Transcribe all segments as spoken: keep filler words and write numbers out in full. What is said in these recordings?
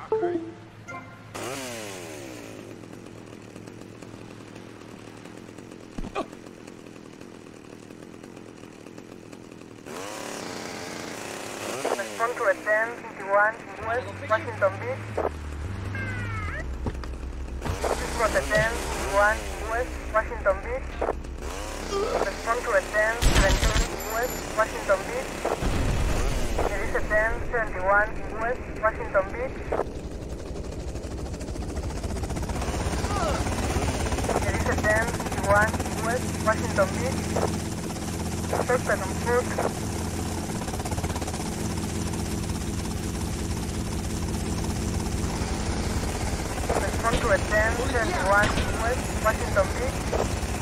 Respond to a ten fifty-one West Washington Beach. This was a ten fifty-one West Washington Beach. Respond to a ten seventeen West Washington Beach. There is a ten seventy-one West Washington Beach. There is a ten fifty-one West Washington Beach. Suspect on foot. Respond to a ten seventy-one West Washington Beach.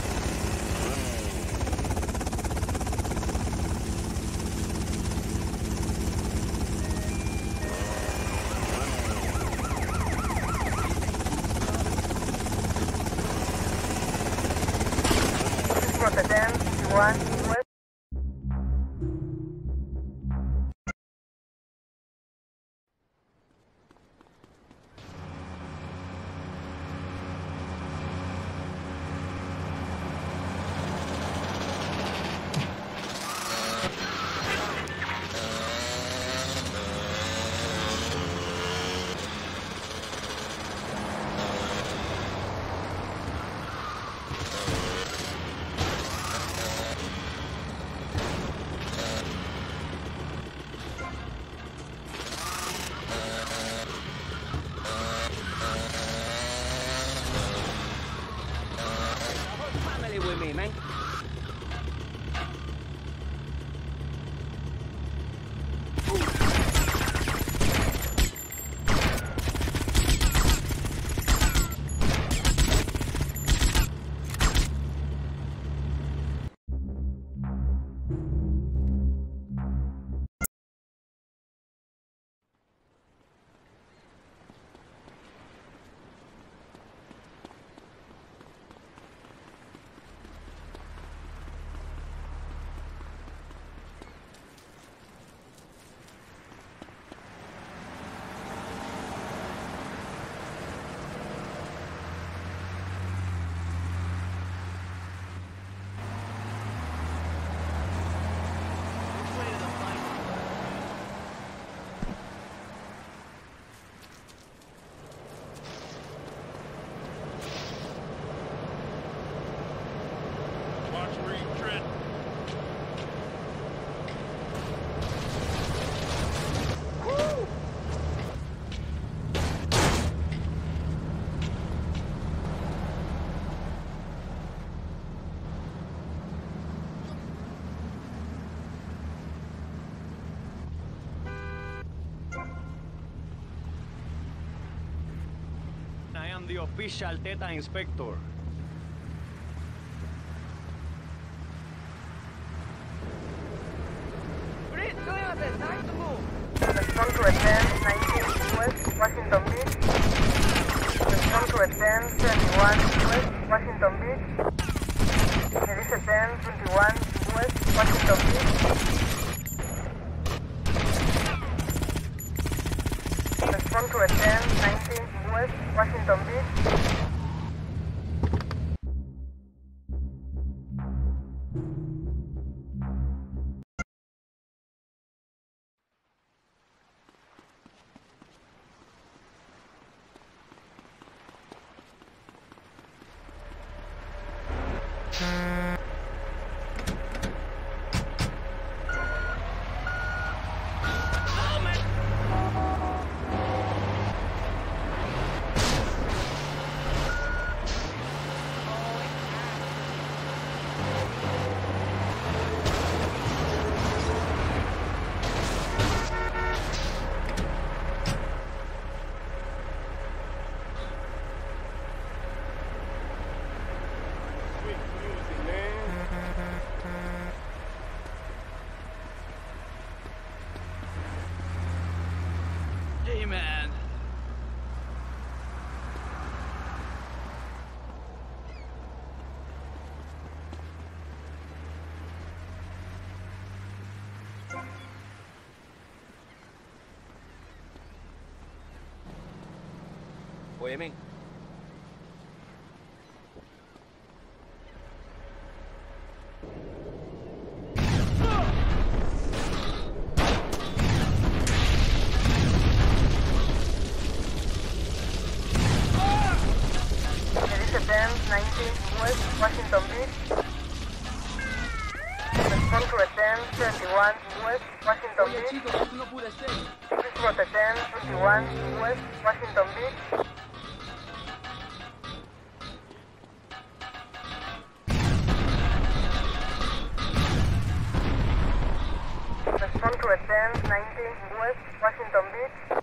This was a ten fifty-one West. Family with me, man. I am the official Theta Inspector. Respond to a ten nineteen West Washington Beach. Respond to a ten seventy-one West Washington Beach. There is a ten twenty-one West Washington Beach. Respond to a ten nineteen West Washington Beach. Hey, man. Oye, men. Mercedes-Benz nineteen West Washington Beach. Respond to Mercedes twenty-one West Washington Oye, Beach. chicos, esto no puede ser. Please Mercedes twenty-one West Washington Beach. Respond to Mercedes nineteen West Washington Beach.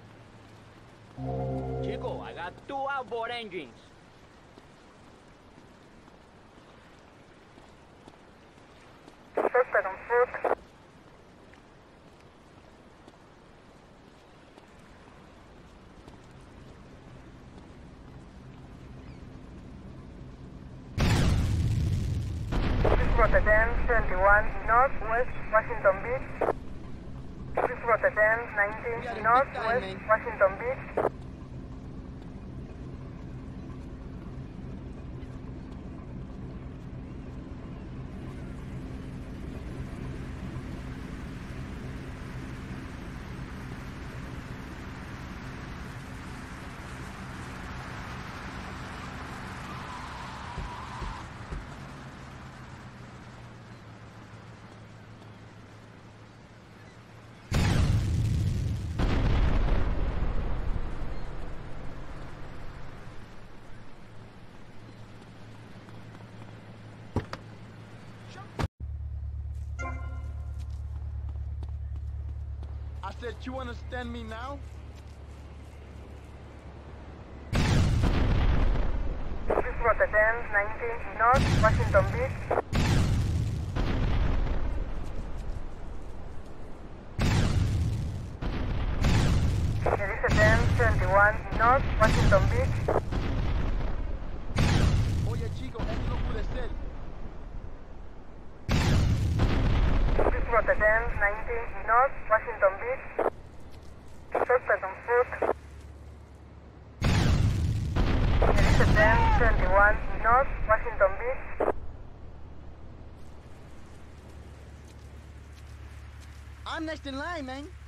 Chico, I got two outboard engines. Suspect on foot. Please Rotterdam twenty-one North West Washington Beach. Please Rotterdam nineteen North West Washington Beach. I said, you understand me now? Please Rotterdam nineteen North Washington Beach. Mercedes twenty-one North Washington Beach. Oye, chicos, esto no puede ser. Please Rotterdam nineteen North Washington Beach. Suspect on foot. Mercedes twenty-one North Washington Beach. I'm next in line, man.